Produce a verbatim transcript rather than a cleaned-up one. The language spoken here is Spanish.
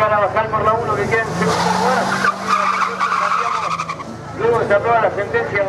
llegar a bajar por la uno que queda en segundo lugar. Luego se aprueba la sentencia.